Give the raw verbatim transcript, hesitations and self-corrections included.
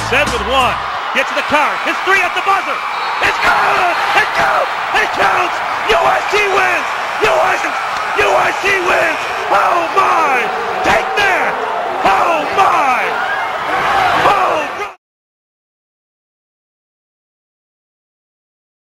Set with one. Gets to the car. His three at the buzzer. It's good! It counts! It counts! U I C wins! U I C, U I C wins! Oh my! Take that! Oh my!